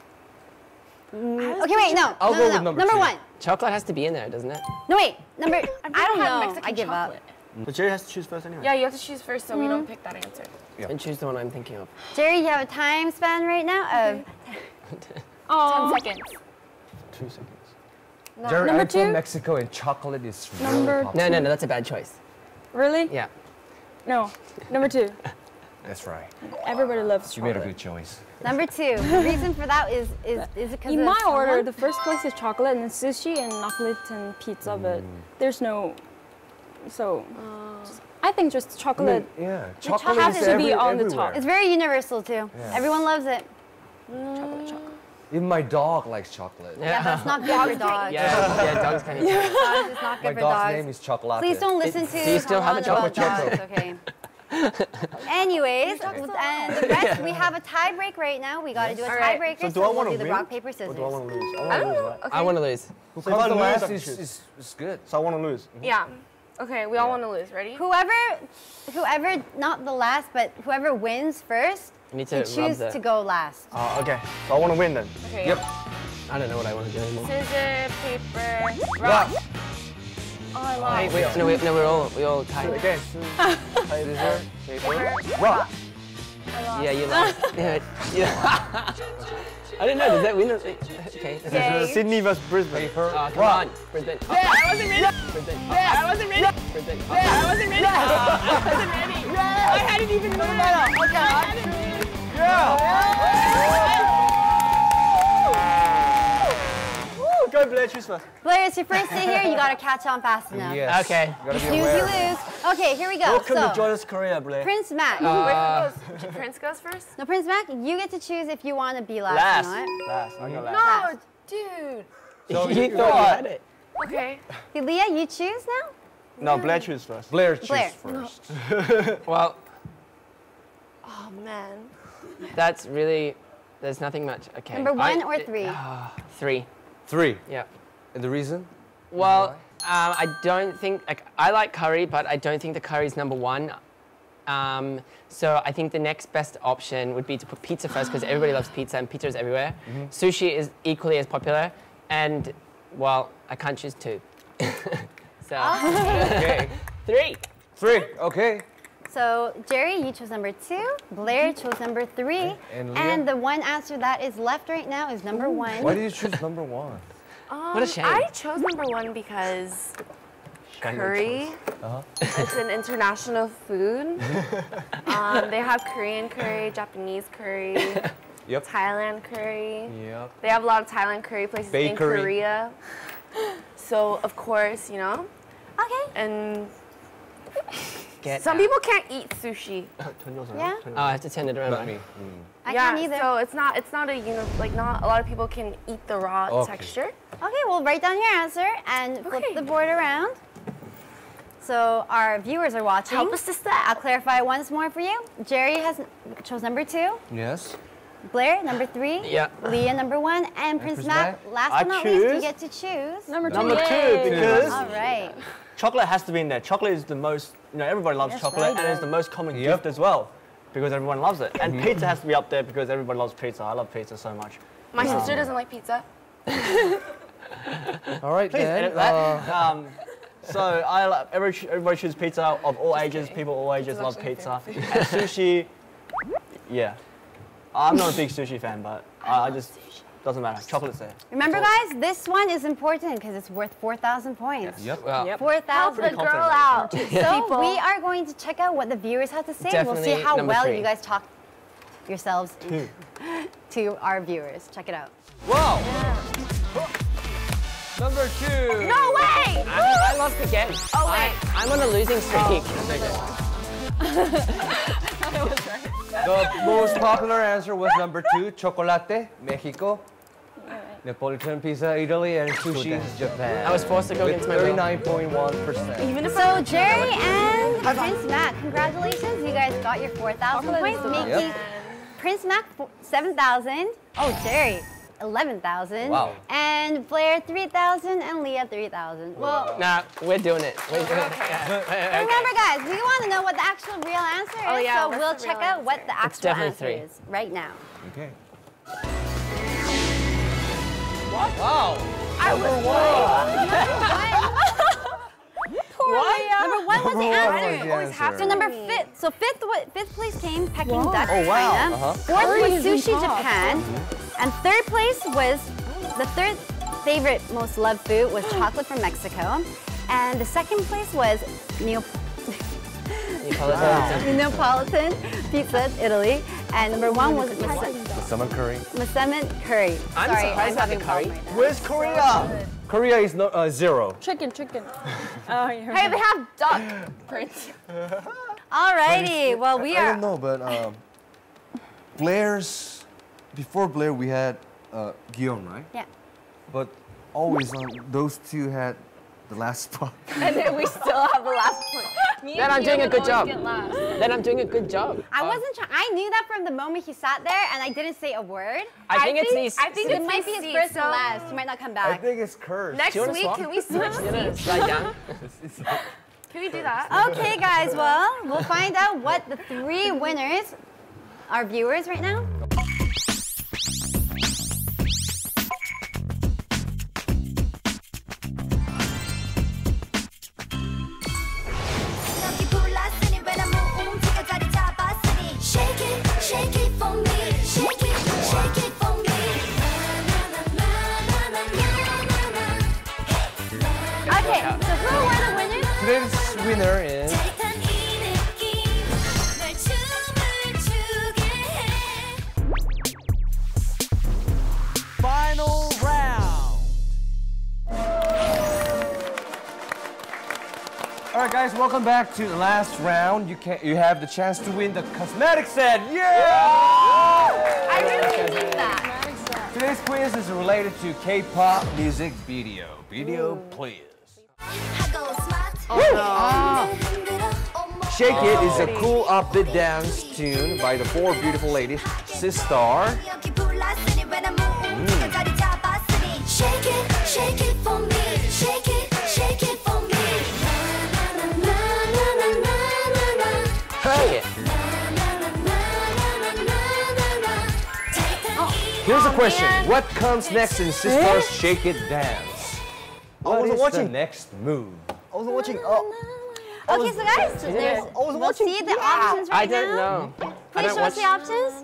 Okay, wait, no, I'll no, go no, with no. number two. one. Chocolate has to be in there, doesn't it? No, wait, number, I don't had know, Mexican I give chocolate. up. But Jerry has to choose first anyway. Yeah, you have to choose first so we don't pick that answer. And choose the one I'm thinking of. Jerry, you have a time span right now of Oh, Ten seconds. Two seconds. Jerry, Number I'm from two? Mexico and chocolate is really Number popular. No, no, no, that's a bad choice. really? Yeah. No. Number two. That's right. Everybody loves You made a chocolate. good choice. number two. The reason for that is is is it because In of my order, someone? the first place is chocolate and then sushi and Neapolitan pizza, but there's no. So, just- I think just I mean, chocolate. yeah, chocolate chocolate has is to every, be on the everywhere. top. It's very universal too. Yeah. Everyone loves it. chocolate, chocolate. Even my dog likes chocolate. Yeah, that's not good for dogs. Yeah, yeah, dogs kind of. Dogs is not My good for dog's dogs. name is Chocolate. Please don't listen to do you still have a Hawan about chocolate dogs, okay? Anyways, and the rest, we have a tie break right now. We got to do a All right. tiebreaker, So so, do I we'll want do to the win? rock, paper, Or scissors. do I want to lose? I I want to don't lose, know. right? Okay. I want to lose. Who So if comes I the lose, last I can is, choose. is, is good. So I want to lose. Yeah. Okay, we all want to lose. Ready? Whoever, whoever, not the last, but whoever wins first, You need can to rub choose the. to go last. Oh, okay. So I want to win then. Okay. Yep. I don't know what I want to do anymore. Scissors, paper, Rock. rock. Oh, I lost. Wait, wait, no, we, no, we're all we all tied. Again. Scissors, paper, Rock. Yeah, you lost. yeah, yeah. I didn't know. Does that win? Okay. that's Yay. it. Sydney versus Brisbane. Paper. Oh, come rock. on, Brisbane. Oh, I wasn't ready. Brisbane. Oh, I wasn't ready. Brisbane. Oh, I wasn't ready. Oh, I wasn't ready. I hadn't even moved. Woo, go Blair, choose first. Blair, it's your first day here. You got to catch on fast enough. Yes. Okay. You gotta be Snooze, you aware. lose. Okay, here we go. Welcome so, to Joyous Korea, Blair. Prince Mac. Uh, Wait, who goes? Prince goes first? No, Prince Mac, you get to choose if you want to be last, Last. or not. Last. I go last. No, dude. So you you- thought you had it. Okay. Okay, Leah, you choose now? No, Blair choose first. Blair choose Blair. first. Well, Oh man. that's really. There's nothing much. Okay. Number one I- or three? Three. Three. Yeah. And the reason? Well, um, I don't think like I like curry, but I don't think the curry is number one. Um, so I think the next best option would be to put pizza first because everybody loves pizza and pizza is everywhere. Sushi is equally as popular, and well, I can't choose two. so Okay. three. Three. Okay. So, Jerry, you chose number two. Blair chose number three. And Leah? And the one answer that is left right now is number one. Why did you choose number one? Um, What a shame. I chose number one because curry. Uh-huh. It's an international food. um, they have Korean curry, Japanese curry, Yep. Thailand curry. Yep. They have a lot of Thailand curry places in Bakery. Korea. So of course, you know, Okay. and Get some out. people can't eat sushi. Turn yours around. Yeah. Turn yours Oh, I have to turn it around. Not right? me. Mm. I yeah, can't either. so it's not it's not a you know like not a lot of people can eat the raw Okay. texture. Okay, well, write down your answer and flip Okay. the board around. So, our viewers are watching. Help us to I'll clarify once more for you. Jerry has chose number two. Yes. Blair, number three. Yeah. Leah, number one. And Prince Prince Mac, Mac? last I but not least, you choose get to choose. Number two. Number two, Yay. because All right. chocolate has to be in there. Chocolate is the most, you know, everybody loves Yes, chocolate, right. and it's the most common Yep. gift as well, because everyone loves it. And pizza has to be up there because everybody loves pizza. I love pizza so much. My sister doesn't like pizza. All right, Please then. edit that. uh, um, so I love, every, everybody chooses pizza of all ages. People of all ages love pizza. And sushi, yeah. I'm not a big sushi fan, but I, I just, doesn't matter. Chocolate's there. Remember, guys, this one is important because it's worth four thousand points. Yep. Well, Yep. four Help thousand. the confident girl about out. So we are going to check out what the viewers have to say. We'll see Definitely how number well three. you guys talk yourselves Two. to our viewers. Check it out. Wow. Number two. No way! I, I lost again. Oh, wait. I, I'm on a losing streak. The most popular answer was number two, chocolate, Mexico. Neapolitan pizza, Italy, and sushi, Japan. I was forced to go with against my will. thirty-nine point one percent. Even if So Jerry and Prince Mac, congratulations. You guys got your four thousand points, making Yep. Prince Mac seven thousand. Oh, Jerry, eleven thousand. Wow. And Blair, three thousand, and Leah, three thousand. Well, Nah, we're doing it. We're doing it. Yeah. remember, guys, we want to know what the actual real answer is, Oh, yeah, so what's we'll the check real out what the actual definitely answer three. is right now. Okay. Wow. I was Number one was the Number one answer. was the always answer. have So number fifth, so fifth, wa- fifth place came Peking Wow. duck, Oh, wow. China. Uh-huh. Fourth Curry was is in sushi, top. Japan. And third place was, the third favorite most loved food was chocolate from Mexico. And the second place was Neo Neapolitan. Neapolitan pizza, Italy. And number one was Summer curry. Masemet curry. I'm Sorry, surprised at having the a problem curry. right now. Where's Korea? Korea is no, uh, zero. Chicken, chicken. Oh, you're Hey, they have duck, Prince. Alrighty, well we I are. don't know, but um, Blair's, before Blair we had uh, Guillaume, right? Yeah. But always on those two had the last spot. And then we still have the last point. Me Then and I'm doing Guillaume a good would job. always get last. Then I'm doing a good job. I wasn't trying. I knew that from the moment he sat there, and I didn't say a word. I think it's these. I think It it's might be these his seats, first and so last. He might not come I back. think it's cursed. Next you wanna week, swap? can we switch You know, seats? slide down. Can we do that? Okay, guys. Well, we'll find out what the three winners, our viewers right now. 여기 불났으니 왜난 무음지가 자리 잡았으니 Shake it, shake it for me Shake it, shake it for me Okay, so who were the winners? Today's winner is 짜릿한 이 느낌 널 춤을 추게 해 Final round. All right, guys, welcome back to the last round. You can you have the chance to win the cosmetic set. Yeah! I really need that. Today's quiz is related to K-pop music video. Video, please. 하고 스마트 흔들어 온몸 Shake It is a cool upbeat dance tune by the four beautiful ladies, Sistar, 여기 불났으니 왜난 무음지가 자리 잡았으니 Shake it, shake it for me Shake it, shake it for me 나나나나나나나나 Shake it. Here's a question. What comes next in Sistar's Shake It dance? What wasn't is watching. the next move? I wasn't watching. Oh, Okay, so guys, there's, I was we'll watching. see the options I right don't now. know. I Please don't show us watch. the options.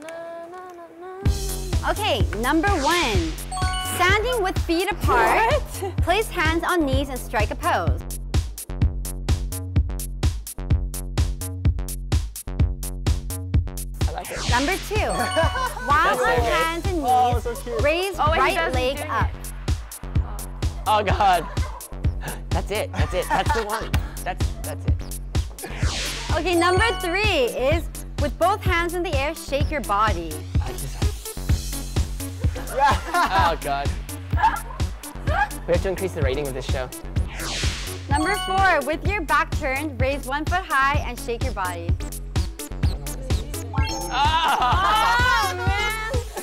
Okay, number one. Standing with feet apart. Place hands on knees and strike a pose. I like it. Number two. While That's on so good. hands and knees, Oh, so cute. raise Oh, wait, he right does leg do it. up. Oh God. That's it. That's it. That's the one. That's that's it. Okay, number three is with both hands in the air, shake your body. I just. Oh God. We have to increase the rating of this show. Number four, with your back turned, raise one foot high and shake your body. Ah! Oh man!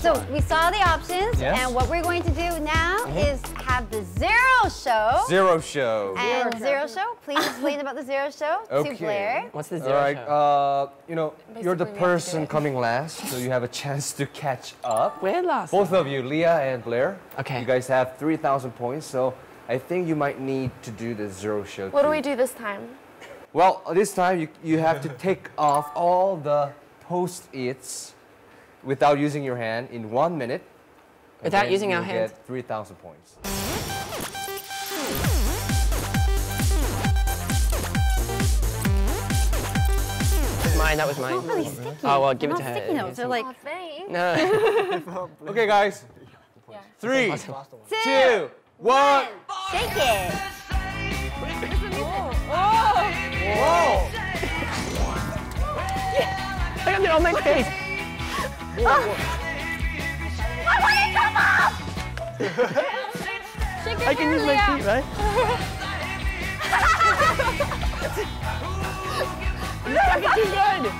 So we saw the options, Yes. and what we're going to do now is have the zero show. Zero show. And zero show, please explain about the zero show Okay. to Blair. What's the All zero right, show? uh, you know, you're the Basically, we have to do person it. coming last, so you have a chance to catch up. We're last. Both of you, Leah and Blair. Okay. You guys have three thousand points, so I think you might need to do the zero show. What do too. we do this time? Well, this time you, you have to take off all the post-its without using your hand in one minute. and Without then using our you'll hands? get three thousand points. Mine, that was mine. Not really sticky. Oh, well, give it Not to her. sticky notes. They're like Oh, thanks. No. Okay, guys. Yeah. Three, two, two, one. shake it. Whoa! I got it on my face. I can use my feet, right? You're too good.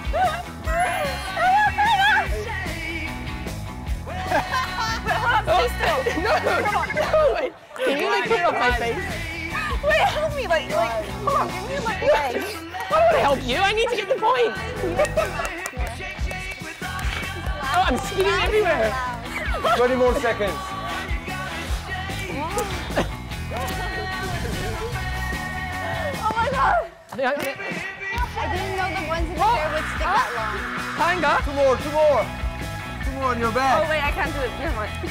Oh, no, no, wait. Can you like put it off my face? Wait, help me, like, like, come on, give me my leg. I want to help you. I need to get the point. Oh, I'm spitting everywhere. twenty more seconds. Oh my god. I didn't know the ones in the chair would stick that long. Kinda. Two more, two more. Two more on your Oh back. wait, I can't do it. Never mind.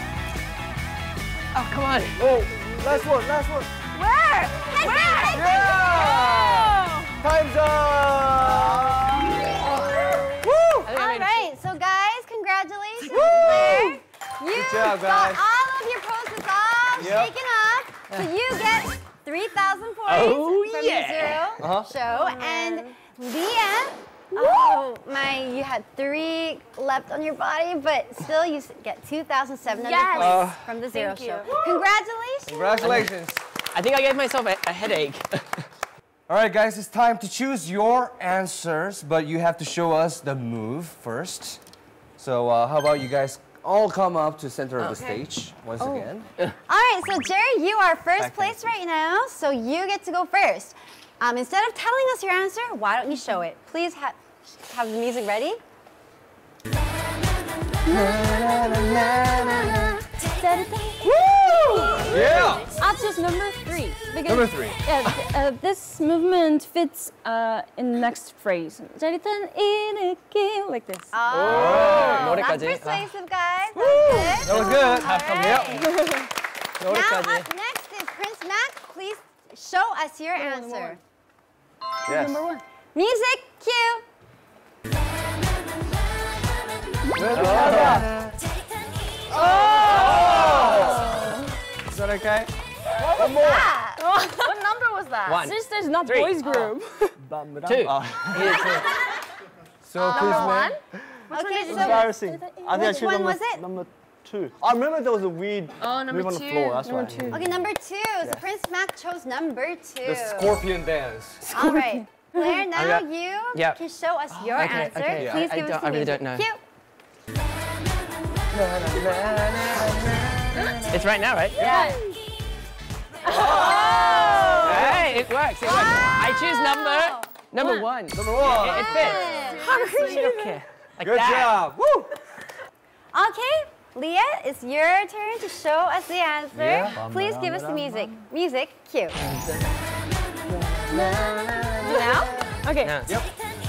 Oh, come on. Oh, last one, last one. Where? Where? Yeah! Time's up! Woo! All right, so guys, congratulations, Blair. You Good job, got guys. all of your posts all Yep. shaken up, so you get three thousand points Oh, from yeah. the zero Uh-huh. show. And Leah, oh my, you had three left on your body, but still you s- get two thousand seven hundred Yes. points Uh, from the zero Thank show. you. Congratulations. Congratulations. I think I gave myself a, a headache. All right, guys, it's time to choose your answers, but you have to show us the move first. So uh, how about you guys all come up to the center of the Okay. stage once Oh. again. All right, so Jerry, you are first Back place right now, so you get to go first. Um, instead of telling us your answer, why don't you show it? Please ha have the music ready. Yeah! I'll choose number three. Because, Number three. Yeah, th- uh, this movement fits uh, in the next phrase. 짜릿한 이 느낌, like this. Oh, Oh, that's 노래까지. persuasive, guys. That's That was good. All right. Yep. Now 노래까지. up next is Prince Mac. Please show us your answer. Yes. Number one. Music cue. Is that okay? One more. What number was that? One. Sisters, not Three. boys group. Two. Oh, So, Number Chris, one? Okay, so embarrassing. I think I Which choose one number, was it? number two. I remember there was a weird Oh, number move on the two. floor. That's Number right. two. okay, number two. So Prince Mac chose number two. the scorpion dance. All right. Blair, now yeah. you Yeah. can show us your Okay, answer. okay. Yeah. Please I- I give us don't- the I really music. don't know. Cue. It's right now, right? Yeah. Hey, it works. It works. I choose number number one. Number one. It, it fits. Okay. Like Good that. job. Woo! Okay, Leah, it's your turn to show us the answer. Yeah. Please give us the music. Music, cue. Now? Okay. No. Yep.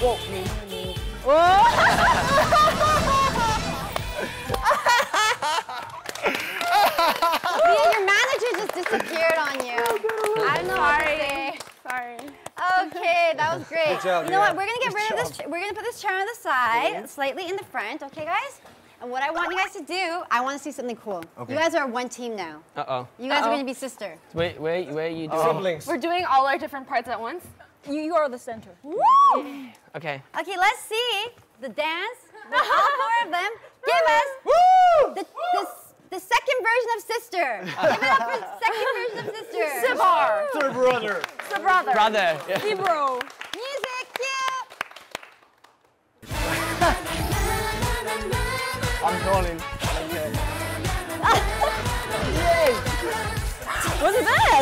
Leah, your manager just disappeared on you. I don't know what to say. Sorry. Okay, that was great. Good job, you know what? Leah. We're gonna get rid of this. ch- We're gonna put this chair on the side, slightly in the front. Okay, guys? And what I want you guys to do, I want to see something cool. Okay. You guys are one team now. Uh oh. You guys Uh-oh. are gonna be sister. Where where where are you doing? Siblings. We're doing all our different parts at once? You, you are the center. Okay. Okay, let's see the dance. With all four of them. Give us Woo! the, the, the second version of sister. Give it up for the second version of sister. Sibar. Third brother. The brother. Brother. Yeah. Bro. Music, cue. I'm calling. Yay! Wasn't bad.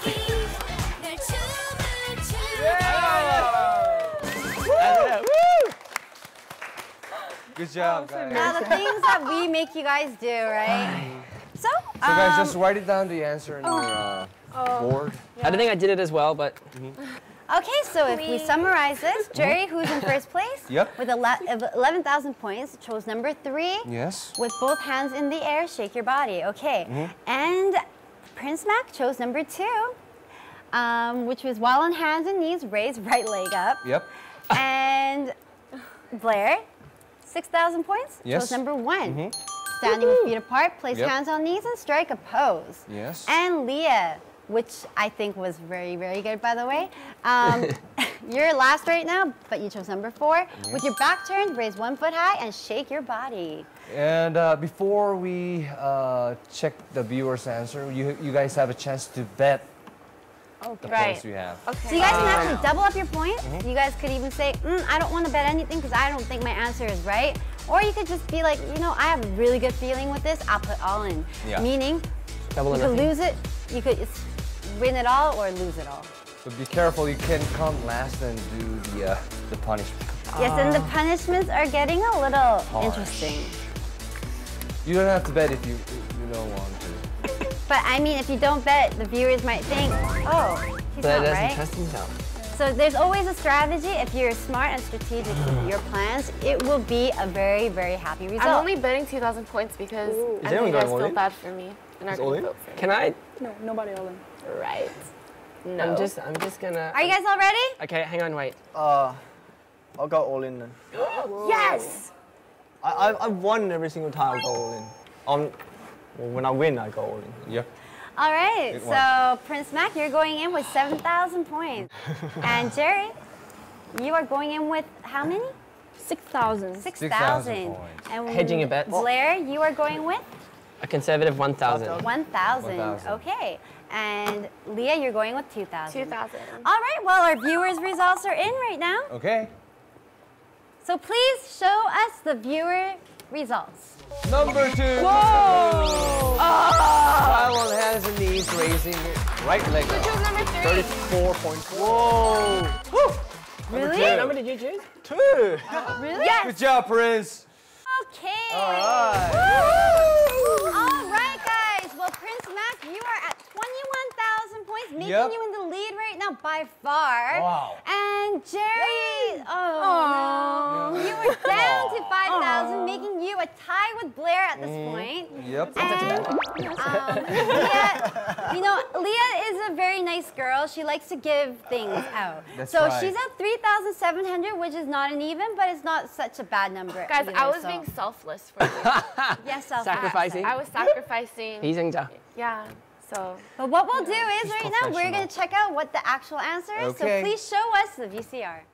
Good job, guys. Now the things that we make you guys do, right? So, So guys, um, just write it down, the answer on your uh, board. I don't think I did it as well, but okay, so if we summarize this, Jerry, who's in first place, Yep. with eleven thousand points, chose number three. Yes. With both hands in the air, shake your body. Okay. And Prince Mac chose number two, um, which was while on hands and knees, raise right leg up. Yep. And Blair, six thousand points, Yes. chose number one. Standing with feet apart, place Yep. hands on knees and strike a pose. Yes. And Leah, which I think was very, very good, by the way. Um, you're last right now, but you chose number four. With your back turned, raise one foot high and shake your body. And uh, before we uh, check the viewers' answer, you you guys have a chance to bet the Right. points you have. So you guys can actually double up your points. You guys could even say, mm, I don't want to bet anything because I don't think my answer is right. Or you could just be like, you know, I have a really good feeling with this. I'll put all in. Yeah. Meaning, double you or could nothing. lose it, you could it's win it all or lose it all. So be careful, you can come last and do the uh, the punishment. Yes, and the punishments are getting a little Harsh. interesting. You don't have to bet if you if you don't want to. But I mean, if you don't bet, the viewers might think, oh, he's that not doesn't right. trust himself. So there's always a strategy. If you're smart and strategic with your plans, it will be a very, very happy result. I'm only betting two thousand points because I anyone think you guys going all feel in? bad for me and are Is all going in? to vote for me. Can I? No, nobody all in. Right. No. I'm just, I'm just gonna. Are you guys all ready? Okay, hang on, wait. Uh, I'll go all in then. Yes! I, I, I've won every single time I go all in. Um, well, when I win, I go all in. Yep. All right. Good So Prince Mac, you're going in with seven thousand points. And Jerry, you are going in with how many? six thousand. six six thousand. thousand points. And Hedging your bets. Blair, you are going with A conservative one thousand. one thousand. one thousand. Okay. And Leah, you're going with two thousand. two thousand. All right. Well, our viewers' results are in right now. Okay. So please show us the viewer results. Number two. Whoa! While on hands and knees, raising right leg Which up. was number three? thirty-four point four. Whoa! Really? What number did you choose? Two! Really? Good job, Prince. Okay. All right. Woo! All right, guys. Well, Prince Mac, you are at twenty-one thousand points, making Yep. you in the lead right now by far. Wow. And Jerry, oh, no. You were down to five thousand, making you a tie with Blair at this point. Yep. And um, Leah, you know, Leah is a very nice girl. She likes to give things out. That's so right. she's at three thousand seven hundred, which is not an even, but it's not such a bad number. Guys, either, I was so. being selfless for you. yes, self- Sacrificing. I was sacrificing. 희생자. Yeah, so. But what we'll do is She's right now we're professional. going to check out what the actual answer is. Okay. So please show us the V C R.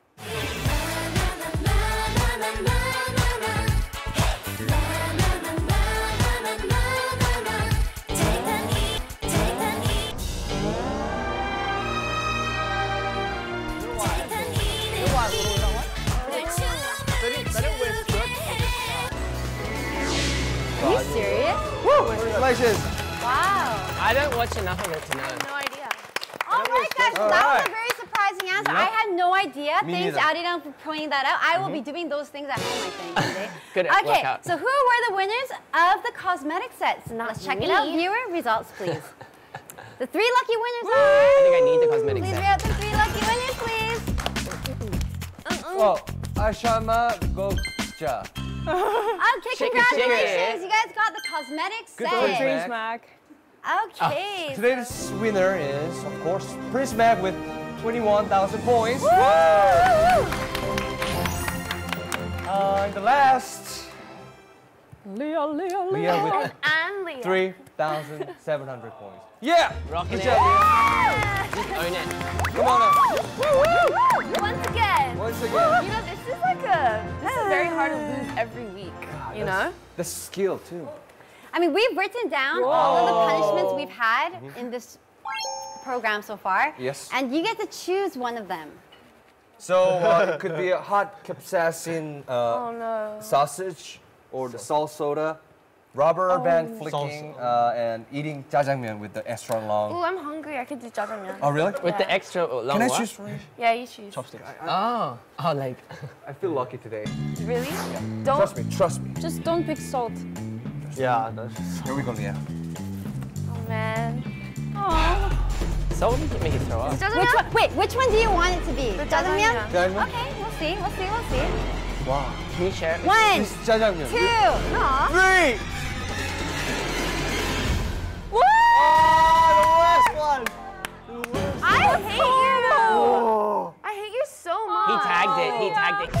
Are you serious? Congratulations. Wow. I don't watch enough of it to know. No idea. All right, guys. All that was right. a very surprising answer. Yep. I had no idea. Me Thanks, neither. Adidan, for pointing that out. I will be doing those things at home, I think, today. Good Okay, workout. so who were the winners of the cosmetic sets? Not Let's check me. it out. Viewer results, please. The three lucky winners I are... think I need the cosmetic Please set. read out the three lucky winners, please. Well, Ashama Gokja. Okay, Shake it, shake congratulations. it. You guys got the cosmetic Good set. choice, Prince Mac. Mac. Okay. Today's winner is, of course, Prince Mac with twenty-one thousand points. Woo! Uh, and the last, Leah, Leah, Leah. Leah with And Leah. three thousand seven hundred points. Yeah! Rocking Good it. job, Leah. Just own it. Come on up. Once again. Once again. You know, this is like a, this is very hard to lose every week, you know? The skill, too. I mean, we've written down all of the punishments we've had in this program so far. Yes. And you get to choose one of them. So uh, it could be a hot capsaicin uh, Oh no. sausage, or the salt soda, rubber band flicking, uh, and eating jjajangmyeon with the extra long. Ooh, I'm hungry. I could do jjajangmyeon. Oh, really? With Yeah. the extra uh, long Can I what? choose for you? Yeah, you choose. Chopsticks. Oh, oh, like. I feel lucky today. Really? Don't. Trust me, trust me. Just don't pick salt. Yeah, that's Here we go, Leah. Oh man. Oh. Salt doesn't make you throw up. Is it Which jjajangmyeon? one? Wait, which one do you want it to be? The Jjajangmyeon? jjajangmyeon. Jjajangmyeon? Okay, we'll see. We'll see. We'll see. Wow. Can you share it? One, This is jjajangmyeon. two, Aw. Three! Woo! I hate you. I hate you so much. He tagged it. He tagged it.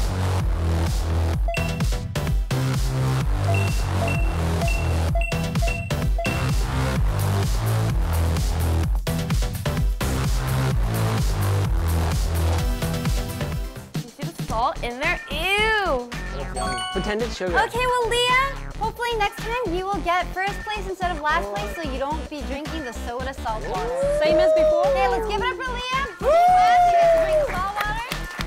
You see the salt in there? Ew. Pretended sugar. Okay, well, Leah, hopefully next time you will get first place instead of last place so you don't be drinking the soda salt water. Same as before. Okay, let's give it up for Leah. Last, you get to drink the salt water.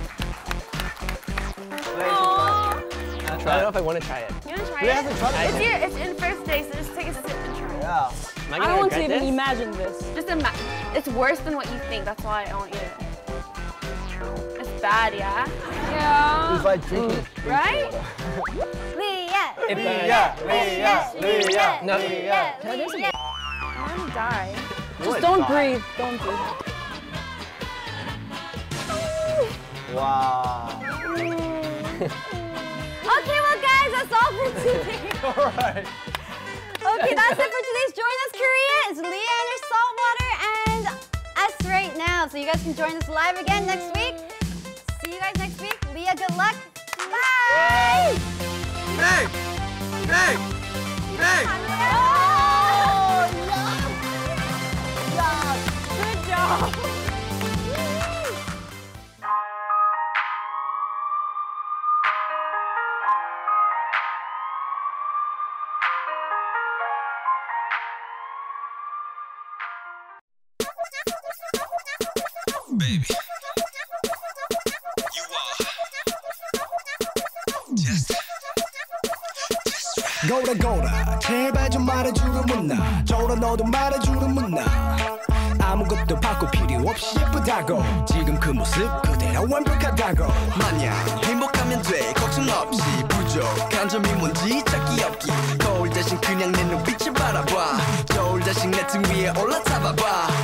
I don't know if I want to try it. You wanna try Leah it? hasn't tried it. It's here. It's in first day, so just take a sip and try it. Yeah. Am I I gonna don't want to regret even this? imagine this. Just imagine. It's worse than what you think. That's why I don't eat it. It's bad, yeah? Yeah. It's like drinking. Right? Leah, If, uh, Leah, Leah, Leah, No. Leah, Can I do some- Leah. I'm gonna die. Just don't breathe. Don't breathe. Wow. Okay, well, guys, that's all for today. All right. Okay, that's it for today's Join Us Korea. It's Leah and her saltwater and us right now. So you guys can join us live again next week. See you guys next week. Leah, good luck. Bye. Hey! Hey! Hey! Oh, yeah. Good job. Baby, you are just. 거울아 거울아 제발 좀 말해주는 문나 저라 너도 말해주는 문나 아무것도 바꿀 필요 없이 예쁘다고 지금 그 모습 그대로 완벽하다고 마냥 행복하면 돼 걱정 없이 부족한 점이 뭔지 찾기 없기 거울 대신 그냥 내 눈빛을 바라봐 저울 대신 내 등 위에 올라타봐봐